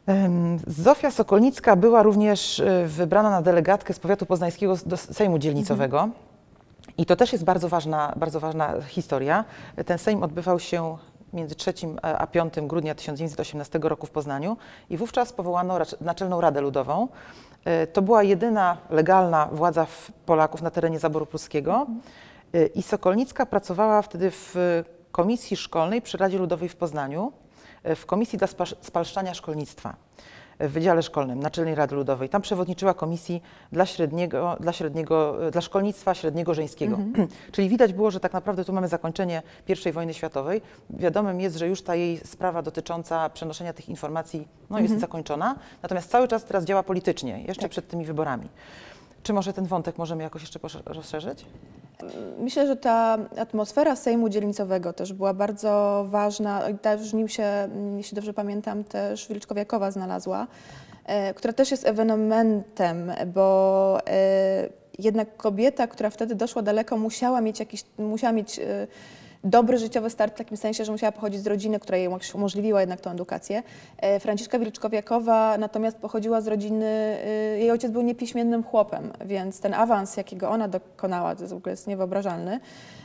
Zofia Sokolnicka była również wybrana na delegatkę z powiatu poznańskiego do Sejmu Dzielnicowego. Mhm. I to też jest bardzo ważna, bardzo ważna historia. Ten Sejm odbywał się między trzecim a piątym grudnia tysiąc dziewięćset osiemnastego roku w Poznaniu i wówczas powołano Naczelną Radę Ludową. To była jedyna legalna władza Polaków na terenie zaboru pruskiego. Mhm. I Sokolnicka pracowała wtedy w Komisji Szkolnej przy Radzie Ludowej w Poznaniu, w Komisji dla Spalszczania Szkolnictwa, w Wydziale Szkolnym Naczelnej Rady Ludowej. Tam przewodniczyła Komisji dla średniego, dla średniego, dla szkolnictwa średniego żeńskiego. Mhm. Czyli widać było, że tak naprawdę tu mamy zakończenie pierwszej wojny światowej. Wiadomym jest, że już ta jej sprawa dotycząca przenoszenia tych informacji no, jest mhm. zakończona, natomiast cały czas teraz działa politycznie, jeszcze tak. przed tymi wyborami. Czy może ten wątek możemy jakoś jeszcze rozszerzyć? Myślę, że ta atmosfera Sejmu Dzielnicowego też była bardzo ważna i też w nim się, jeśli dobrze pamiętam, też Wilczkowiakowa znalazła, e, która też jest ewenementem, bo e, jednak kobieta, która wtedy doszła daleko, musiała mieć jakiś, musiała mieć e, dobry życiowy start w takim sensie, że musiała pochodzić z rodziny, która jej umożliwiła jednak tę edukację. Franciszka Wilczkowiakowa natomiast pochodziła z rodziny, jej ojciec był niepiśmiennym chłopem, więc ten awans, jakiego ona dokonała, to jest w ogóle jest niewyobrażalny.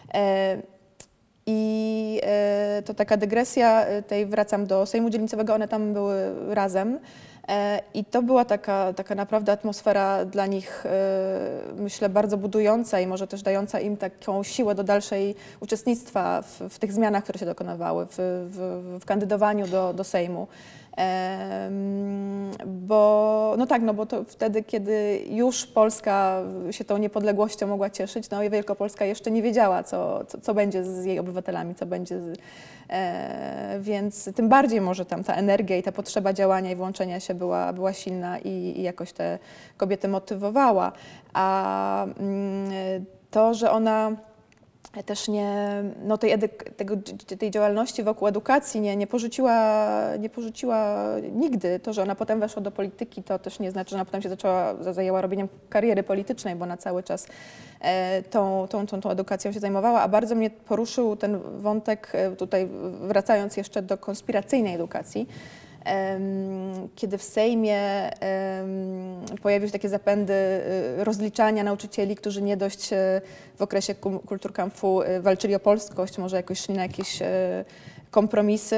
I to taka dygresja, tej wracam do Sejmu Dzielnicowego, one tam były razem. I to była taka, taka naprawdę atmosfera dla nich, myślę, bardzo budująca i może też dająca im taką siłę do dalszej uczestnictwa w, w tych zmianach, które się dokonywały, w, w, w kandydowaniu do, do Sejmu. Bo, no tak, no bo to wtedy, kiedy już Polska się tą niepodległością mogła cieszyć, no i Wielkopolska jeszcze nie wiedziała, co, co, co będzie z jej obywatelami, co będzie z, e, więc tym bardziej może tam ta energia i ta potrzeba działania i włączenia się była, była silna i, i jakoś te kobiety motywowała. A mm, to, że ona też nie, no tej, tego, tej działalności wokół edukacji nie, nie, porzuciła, nie porzuciła nigdy. To, że ona potem weszła do polityki, to też nie znaczy, że ona potem się zaczęła, zajęła robieniem kariery politycznej, bo ona cały czas e, tą, tą, tą, tą edukacją się zajmowała, a bardzo mnie poruszył ten wątek, tutaj wracając jeszcze do konspiracyjnej edukacji, kiedy w Sejmie pojawiły się takie zapędy rozliczania nauczycieli, którzy nie dość w okresie Kulturkampfu walczyli o polskość, może jakoś szli na jakieś kompromisy,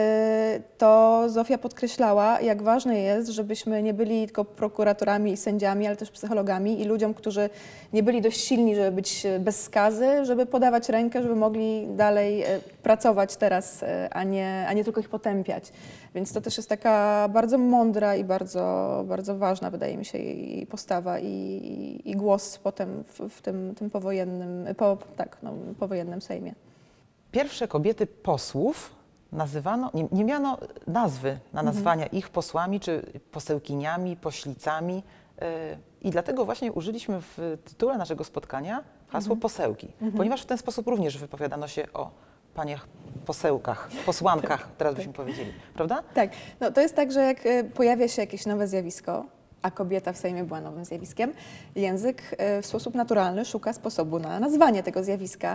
to Zofia podkreślała, jak ważne jest, żebyśmy nie byli tylko prokuratorami i sędziami, ale też psychologami i ludziom, którzy nie byli dość silni, żeby być bez skazy, żeby podawać rękę, żeby mogli dalej pracować teraz, a nie, a nie tylko ich potępiać. Więc to też jest taka bardzo mądra i bardzo, bardzo ważna, wydaje mi się, jej postawa i, i głos potem w, w tym, tym powojennym, po, tak, no, powojennym Sejmie. Pierwsze kobiety posłów nazywano, nie, nie miano nazwy na nazwania mhm. ich posłami czy posełkiniami, poślicami yy, i dlatego właśnie użyliśmy w tytule naszego spotkania hasło mhm. posełki, mhm. ponieważ w ten sposób również wypowiadano się o paniach posełkach, posłankach, teraz byśmy powiedzieli, prawda? Tak, no to jest tak, że jak pojawia się jakieś nowe zjawisko, a kobieta w Sejmie była nowym zjawiskiem, język w sposób naturalny szuka sposobu na nazwanie tego zjawiska.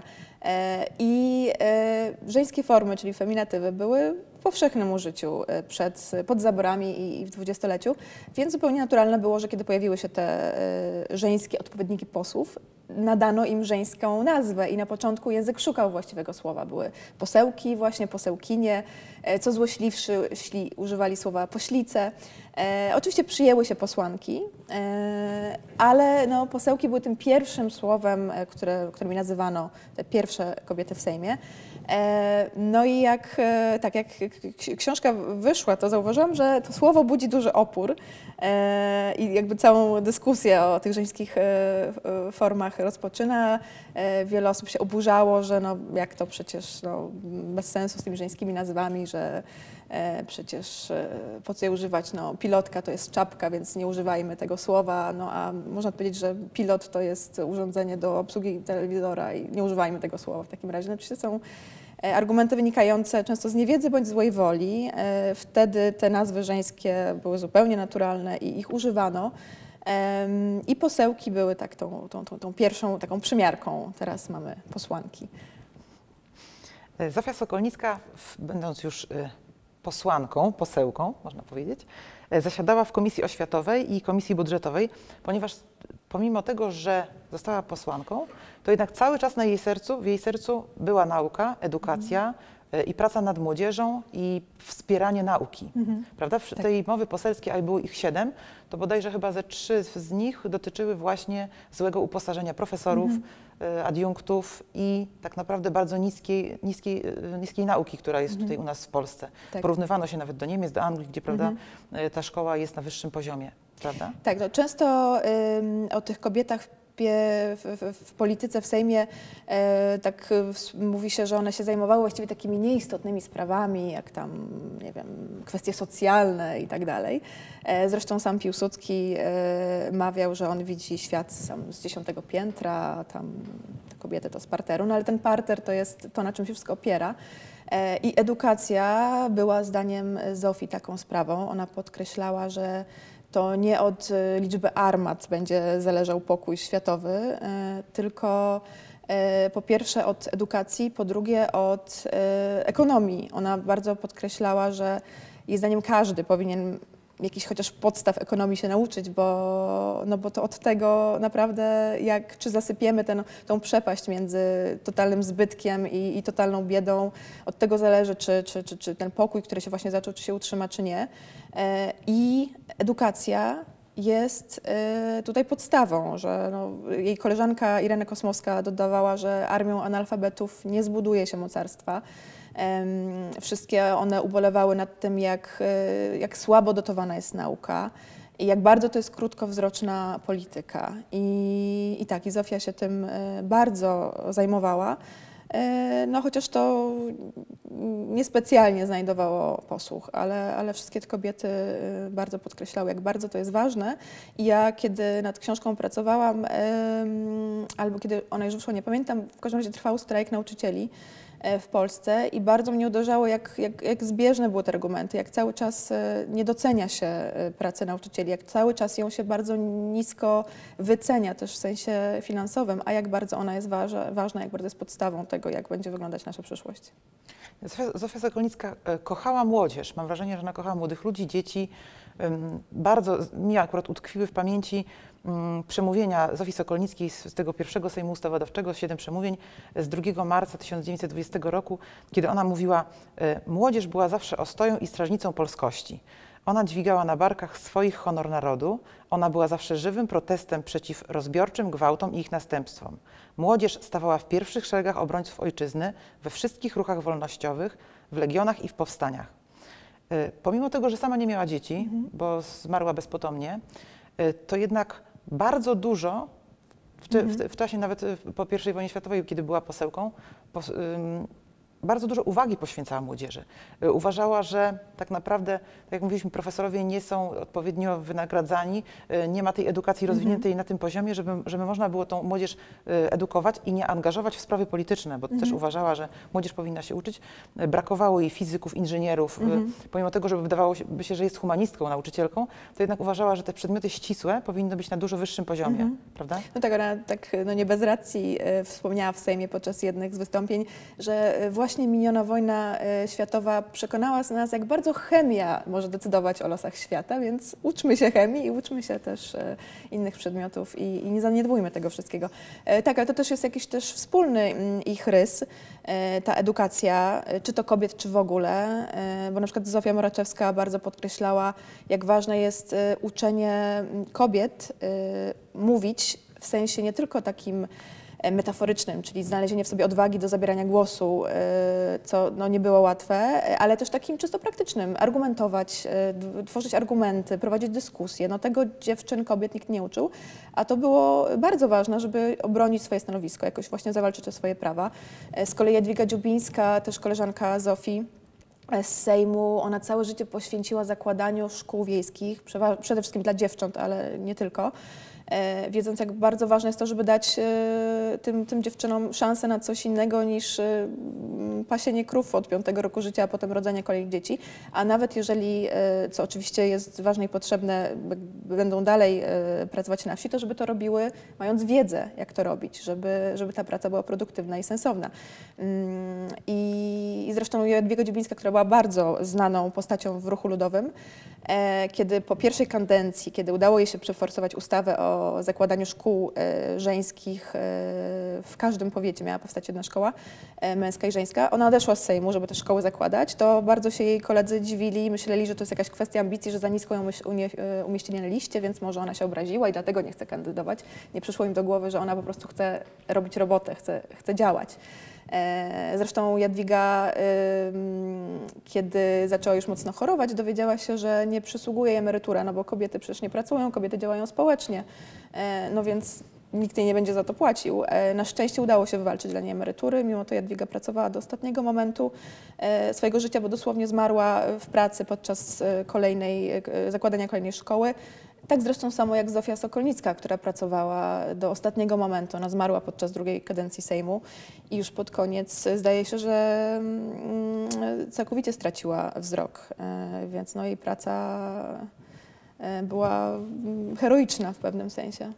I żeńskie formy, czyli feminatywy, były w powszechnym użyciu przed, pod zaborami i w dwudziestoleciu, więc zupełnie naturalne było, że kiedy pojawiły się te żeńskie odpowiedniki posłów, nadano im żeńską nazwę i na początku język szukał właściwego słowa. Były posełki, właśnie posełkinie, co złośliwszy szli, używali słowa poślice. E, oczywiście przyjęły się posłanki, e, ale no, posełki były tym pierwszym słowem, które, którymi nazywano te pierwsze kobiety w Sejmie. E, no i jak, e, tak, jak książka wyszła, to zauważyłam, że to słowo budzi duży opór e, i jakby całą dyskusję o tych żeńskich e, formach rozpoczyna. E, wiele osób się oburzało, że no, jak to przecież no, bez sensu z tymi żeńskimi nazwami, że e, przecież e, po co je używać, no, pilotka to jest czapka, więc nie używajmy tego słowa, no a można powiedzieć, że pilot to jest urządzenie do obsługi telewizora i nie używajmy tego słowa w takim razie. No, oczywiście są argumenty wynikające często z niewiedzy bądź złej woli. Wtedy te nazwy żeńskie były zupełnie naturalne i ich używano. I posełki były tak tą, tą, tą, tą pierwszą taką przymiarką. Teraz mamy posłanki. Zofia Sokolnicka, będąc już posłanką, posełką, można powiedzieć, zasiadała w Komisji Oświatowej i Komisji Budżetowej, ponieważ pomimo tego, że została posłanką, to jednak cały czas na jej sercu, w jej sercu była nauka, edukacja i praca nad młodzieżą i wspieranie nauki. Mhm. Prawda? W tej mowy poselskiej, a było ich siedem, to bodajże chyba ze trzy z nich dotyczyły właśnie złego uposażenia profesorów, mhm. adiunktów i tak naprawdę bardzo niskiej, niskiej, niskiej nauki, która jest mhm. tutaj u nas w Polsce. Tak. Porównywano się nawet do Niemiec, do Anglii, gdzie prawda, mhm. ta szkoła jest na wyższym poziomie. Prawda? Tak, no często ym, o tych kobietach w, w, w polityce, w Sejmie e, tak w, mówi się, że one się zajmowały właściwie takimi nieistotnymi sprawami, jak tam, nie wiem, kwestie socjalne i tak dalej. E, zresztą sam Piłsudski e, mawiał, że on widzi świat sam z dziesiątego piętra, tam te kobiety to z parteru, no ale ten parter to jest to, na czym się wszystko opiera. E, I edukacja była zdaniem Zofii taką sprawą. Ona podkreślała, że to nie od liczby armat będzie zależał pokój światowy, tylko po pierwsze od edukacji, po drugie od ekonomii. Ona bardzo podkreślała, że jej zdaniem każdy powinien jakichś chociaż podstaw ekonomii się nauczyć, bo, no bo to od tego naprawdę, jak czy zasypiemy ten, tą przepaść między totalnym zbytkiem i, i totalną biedą, od tego zależy, czy, czy, czy, czy ten pokój, który się właśnie zaczął, czy się utrzyma, czy nie. I edukacja jest tutaj podstawą, że no, jej koleżanka Irena Kosmowska dodawała, że armią analfabetów nie zbuduje się mocarstwa. Wszystkie one ubolewały nad tym, jak, jak słabo dotowana jest nauka i jak bardzo to jest krótkowzroczna polityka. I, i tak, i Zofia się tym bardzo zajmowała, no chociaż to niespecjalnie znajdowało posłuch, ale, ale wszystkie te kobiety bardzo podkreślały, jak bardzo to jest ważne. I ja, kiedy nad książką pracowałam, albo kiedy ona już wyszła, nie pamiętam, w każdym razie trwał strajk nauczycieli w Polsce i bardzo mnie uderzało, jak, jak, jak zbieżne były te argumenty, jak cały czas nie docenia się pracy nauczycieli, jak cały czas ją się bardzo nisko wycenia też w sensie finansowym, a jak bardzo ona jest ważna, ważna jak bardzo jest podstawą tego, jak będzie wyglądać nasza przyszłość. Zofia, Zofia Sokolnicka kochała młodzież. Mam wrażenie, że ona kochała młodych ludzi, dzieci. Bardzo mi akurat utkwiły w pamięci przemówienia Zofii Sokolnickiej z tego pierwszego Sejmu Ustawodawczego, siedem przemówień z drugiego marca tysiąc dziewięćset dwudziestego roku, kiedy ona mówiła: młodzież była zawsze ostoją i strażnicą polskości. Ona dźwigała na barkach swoich honor narodu. Ona była zawsze żywym protestem przeciw rozbiorczym gwałtom i ich następstwom. Młodzież stawała w pierwszych szeregach obrońców ojczyzny we wszystkich ruchach wolnościowych, w legionach i w powstaniach. Pomimo tego, że sama nie miała dzieci, mhm. bo zmarła bezpotomnie, to jednak bardzo dużo w, w, w czasie nawet po pierwszej wojnie światowej, kiedy była posełką, pos, ym, bardzo dużo uwagi poświęcała młodzieży. Uważała, że tak naprawdę, tak jak mówiliśmy, profesorowie nie są odpowiednio wynagradzani, nie ma tej edukacji rozwiniętej mm-hmm. na tym poziomie, żeby, żeby można było tą młodzież edukować i nie angażować w sprawy polityczne, bo mm-hmm. też uważała, że młodzież powinna się uczyć. Brakowało jej fizyków, inżynierów, mm-hmm. pomimo tego, żeby wydawało się, się, że jest humanistką, nauczycielką, to jednak uważała, że te przedmioty ścisłe powinny być na dużo wyższym poziomie, mm-hmm. prawda? No tak, ona tak no nie bez racji e, wspomniała w Sejmie podczas jednych z wystąpień, że e, właśnie Właśnie miniona wojna y, światowa przekonała nas, jak bardzo chemia może decydować o losach świata, więc uczmy się chemii i uczmy się też y, innych przedmiotów i, i nie zaniedbujmy tego wszystkiego. Y, tak, ale to też jest jakiś też wspólny y, ich rys, y, ta edukacja, y, czy to kobiet, czy w ogóle, y, bo na przykład Zofia Moraczewska bardzo podkreślała, jak ważne jest y, uczenie kobiet y, mówić w sensie nie tylko takim metaforycznym, czyli znalezienie w sobie odwagi do zabierania głosu, co no, nie było łatwe, ale też takim czysto praktycznym, argumentować, tworzyć argumenty, prowadzić dyskusje. No tego dziewczyn, kobiet nikt nie uczył, a to było bardzo ważne, żeby obronić swoje stanowisko, jakoś właśnie zawalczyć o swoje prawa. Z kolei Jadwiga Dziubińska, też koleżanka Zofii z Sejmu, ona całe życie poświęciła zakładaniu szkół wiejskich, przede wszystkim dla dziewcząt, ale nie tylko. Wiedząc, jak bardzo ważne jest to, żeby dać tym, tym dziewczynom szansę na coś innego niż pasienie krów od piątego roku życia, a potem rodzenie kolejnych dzieci, a nawet jeżeli, e, co oczywiście jest ważne i potrzebne, będą dalej e, pracować na wsi, to żeby to robiły mając wiedzę, jak to robić, żeby, żeby ta praca była produktywna i sensowna. Mm, I, i zresztą Jadwiga Dziublińska, która była bardzo znaną postacią w ruchu ludowym, e, kiedy po pierwszej kadencji, kiedy udało jej się przeforsować ustawę o zakładaniu szkół e, żeńskich e, w każdym powiecie, miała powstać jedna szkoła e, męska i żeńska, ona odeszła z Sejmu, żeby te szkoły zakładać, to bardzo się jej koledzy dziwili i myśleli, że to jest jakaś kwestia ambicji, że za nisko ją umieścili na liście, więc może ona się obraziła i dlatego nie chce kandydować. Nie przyszło im do głowy, że ona po prostu chce robić robotę, chce, chce działać. Zresztą Jadwiga, kiedy zaczęła już mocno chorować, dowiedziała się, że nie przysługuje jej emerytura, no bo kobiety przecież nie pracują, kobiety działają społecznie, no więc nikt jej nie będzie za to płacił. Na szczęście udało się wywalczyć dla niej emerytury, mimo to Jadwiga pracowała do ostatniego momentu swojego życia, bo dosłownie zmarła w pracy podczas kolejnej, zakładania kolejnej szkoły. Tak zresztą samo jak Zofia Sokolnicka, która pracowała do ostatniego momentu. Ona zmarła podczas drugiej kadencji Sejmu i już pod koniec zdaje się, że całkowicie straciła wzrok, więc no jej praca była heroiczna w pewnym sensie.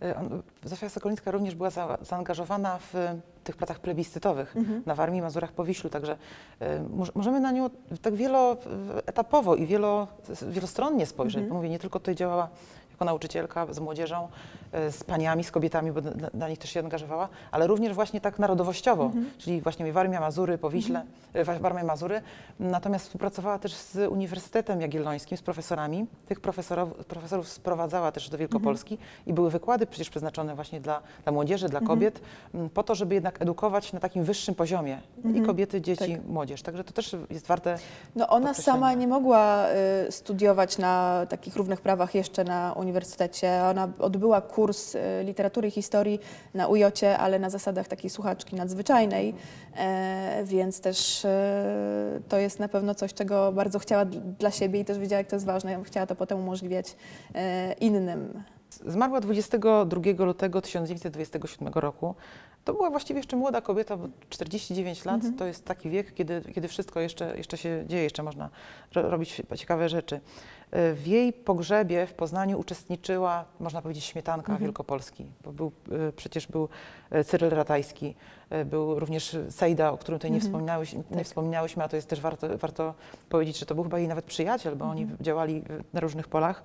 Zofia Sokolnicka również była za, zaangażowana w tych pracach plebiscytowych mhm. na Warmii, Mazurach, Powiślu, także y, możemy na nią tak wieloetapowo i wielo, wielostronnie spojrzeć. Mhm. Bo mówię, nie tylko tutaj działała jako nauczycielka z młodzieżą, y, z paniami, z kobietami, bo na, na nich też się angażowała, ale również właśnie tak narodowościowo, mhm. czyli właśnie Warmia, Mazury, Powiśle, mhm. Warmia, Mazury. Natomiast współpracowała też z Uniwersytetem Jagiellońskim, z profesorami. Tych profesorów, profesorów sprowadzała też do Wielkopolski mhm. i były wykłady przecież przeznaczone właśnie dla, dla młodzieży, dla mhm. kobiet, po to, żeby jednak edukować na takim wyższym poziomie mhm. i kobiety, dzieci, tak. młodzież. Także to też jest warte. No ona sama nie mogła y, studiować na takich równych prawach jeszcze na uniwersytecie. Ona odbyła kurs y, literatury i historii na U J cie, ale na zasadach takiej słuchaczki nadzwyczajnej, e, więc też e, to jest na pewno coś, czego bardzo chciała dla siebie i też wiedziała, jak to jest ważne. Chciała to potem umożliwiać e, innym. Zmarła dwudziestego drugiego lutego tysiąc dziewięćset dwudziestego siódmego roku. To była właściwie jeszcze młoda kobieta, bo czterdzieści dziewięć lat mhm. to jest taki wiek, kiedy, kiedy wszystko jeszcze, jeszcze się dzieje, jeszcze można ro robić ciekawe rzeczy. W jej pogrzebie w Poznaniu uczestniczyła, można powiedzieć, śmietanka mhm. Wielkopolski, bo był, przecież był Cyryl Ratajski, był również Sejda, o którym tutaj nie, mhm. wspominałeś, nie tak. wspominałyśmy, a to jest też warto, warto powiedzieć, że to był chyba jej nawet przyjaciel, bo mhm. oni działali na różnych polach.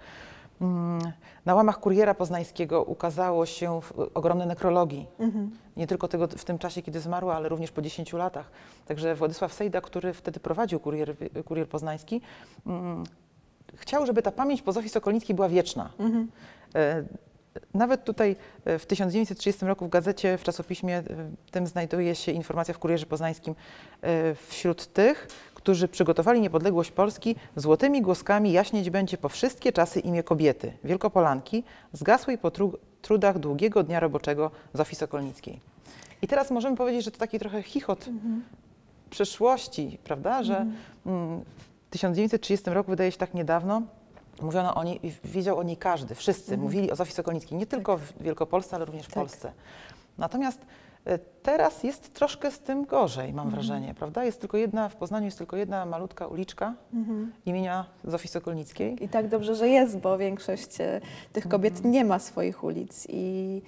Na łamach Kuriera Poznańskiego ukazało się ogromne nekrologii. Mhm. Nie tylko tego w tym czasie, kiedy zmarła, ale również po dziesięciu latach. Także Władysław Sejda, który wtedy prowadził Kurier, Kurier Poznański, um, chciał, żeby ta pamięć po Zofii Sokolnickiej była wieczna. Mhm. E, Nawet tutaj w tysiąc dziewięćset trzydziestym roku w gazecie, w czasopiśmie tym znajduje się informacja w Kurierze Poznańskim. Wśród tych, którzy przygotowali niepodległość Polski, złotymi głoskami jaśnieć będzie po wszystkie czasy imię kobiety, Wielkopolanki, zgasłej po tru trudach długiego dnia roboczego Zofii Sokolnickiej. I teraz możemy powiedzieć, że to taki trochę chichot mhm. przeszłości, prawda, że mhm. w tysiąc dziewięćset trzydziestym roku, wydaje się tak niedawno, mówiono o niej, wiedział o niej każdy, wszyscy mhm. mówili o Zofii Sokolnickiej, nie tylko w Wielkopolsce, ale również w tak. Polsce. Natomiast teraz jest troszkę z tym gorzej, mam mhm. wrażenie, prawda? Jest tylko jedna, w Poznaniu jest tylko jedna malutka uliczka mhm. imienia Zofii Sokolnickiej. I tak dobrze, że jest, bo większość tych kobiet mhm. nie ma swoich ulic i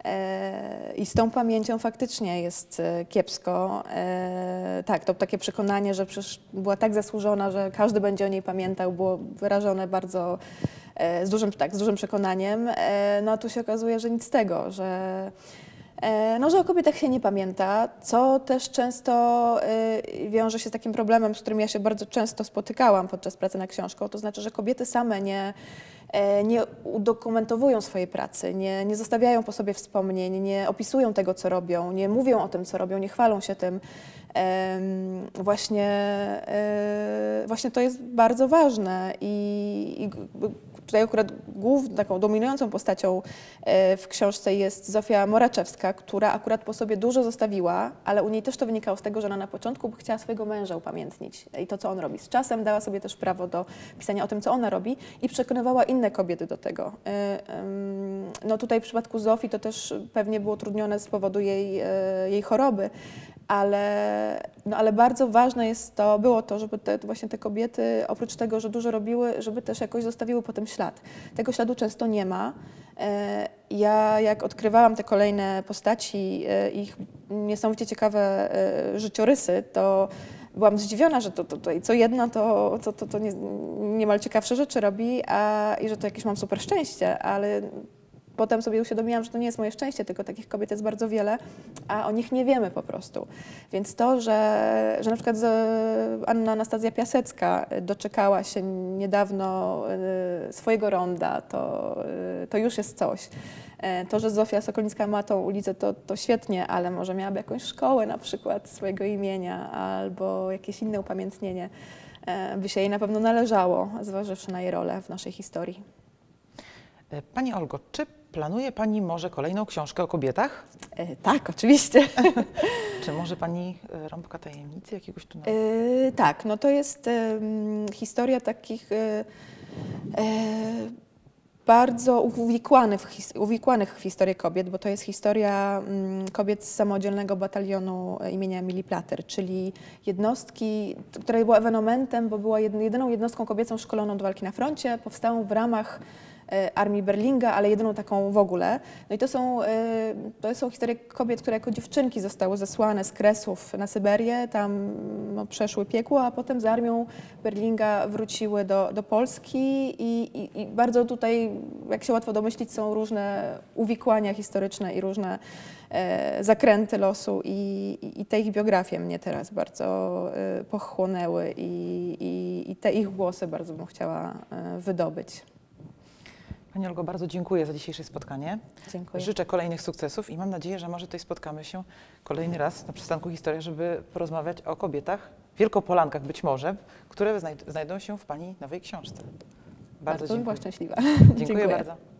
I z tą pamięcią faktycznie jest kiepsko. Tak, to takie przekonanie, że przecież była tak zasłużona, że każdy będzie o niej pamiętał, było wyrażone bardzo z dużym, tak, z dużym przekonaniem. No a tu się okazuje, że nic z tego, że, no, że o kobietach się nie pamięta, co też często wiąże się z takim problemem, z którym ja się bardzo często spotykałam podczas pracy nad książką, to znaczy, że kobiety same nie nie udokumentowują swojej pracy, nie, nie zostawiają po sobie wspomnień, nie opisują tego, co robią, nie mówią o tym, co robią, nie chwalą się tym. Właśnie, właśnie to jest bardzo ważne i, i tutaj akurat główną, taką dominującą postacią w książce jest Zofia Moraczewska, która akurat po sobie dużo zostawiła, ale u niej też to wynikało z tego, że ona na początku chciała swojego męża upamiętnić i to, co on robi. Z czasem dała sobie też prawo do pisania o tym, co ona robi i przekonywała inne kobiety do tego. No tutaj w przypadku Zofii to też pewnie było utrudnione z powodu jej, jej choroby, ale, no, ale bardzo ważne jest to, było to, żeby te, właśnie te kobiety, oprócz tego, że dużo robiły, żeby też jakoś zostawiły potem ślad. Tego śladu często nie ma. E, Ja jak odkrywałam te kolejne postaci, e, ich niesamowicie ciekawe e, życiorysy, to byłam zdziwiona, że to, to, to i co jedna to, to, to, to nie, niemal ciekawsze rzeczy robi, a, i że to jakieś mam super szczęście, ale potem sobie uświadomiłam, że to nie jest moje szczęście, tylko takich kobiet jest bardzo wiele, a o nich nie wiemy po prostu. Więc to, że, że na przykład Anna Anastazja Piasecka doczekała się niedawno swojego ronda, to, to już jest coś. To, że Zofia Sokolińska ma tą ulicę, to, to świetnie, ale może miałaby jakąś szkołę na przykład swojego imienia albo jakieś inne upamiętnienie, by się jej na pewno należało, zważywszy na jej rolę w naszej historii. Pani Olgo, czy planuje Pani może kolejną książkę o kobietach? E, tak, oczywiście. Czy może Pani rąbka tajemnicy jakiegoś tu? E, tak, no to jest e, historia takich e, e, bardzo uwikłanych w, his, uwikłanych w historię kobiet, bo to jest historia mm, kobiet z samodzielnego batalionu imienia Emilii Plater, czyli jednostki, która była ewenementem, bo była jedyną jednostką kobiecą szkoloną do walki na froncie, powstałą w ramach Armii Berlinga, ale jedyną taką w ogóle. No i to są, to są historie kobiet, które jako dziewczynki zostały zesłane z Kresów na Syberię, tam no, przeszły piekło, a potem z Armią Berlinga wróciły do, do Polski i, i, i bardzo tutaj, jak się łatwo domyślić, są różne uwikłania historyczne i różne e, zakręty losu i, i, i te ich biografie mnie teraz bardzo e, pochłonęły i, i, i te ich głosy bardzo bym chciała e, wydobyć. Pani Olgo, bardzo dziękuję za dzisiejsze spotkanie. Dziękuję. Życzę kolejnych sukcesów i mam nadzieję, że może tutaj spotkamy się kolejny raz na przystanku Historia, żeby porozmawiać o kobietach, Wielkopolankach być może, które znajdą się w Pani nowej książce. Bardzo, bardzo była szczęśliwa. Dziękuję, dziękuję bardzo.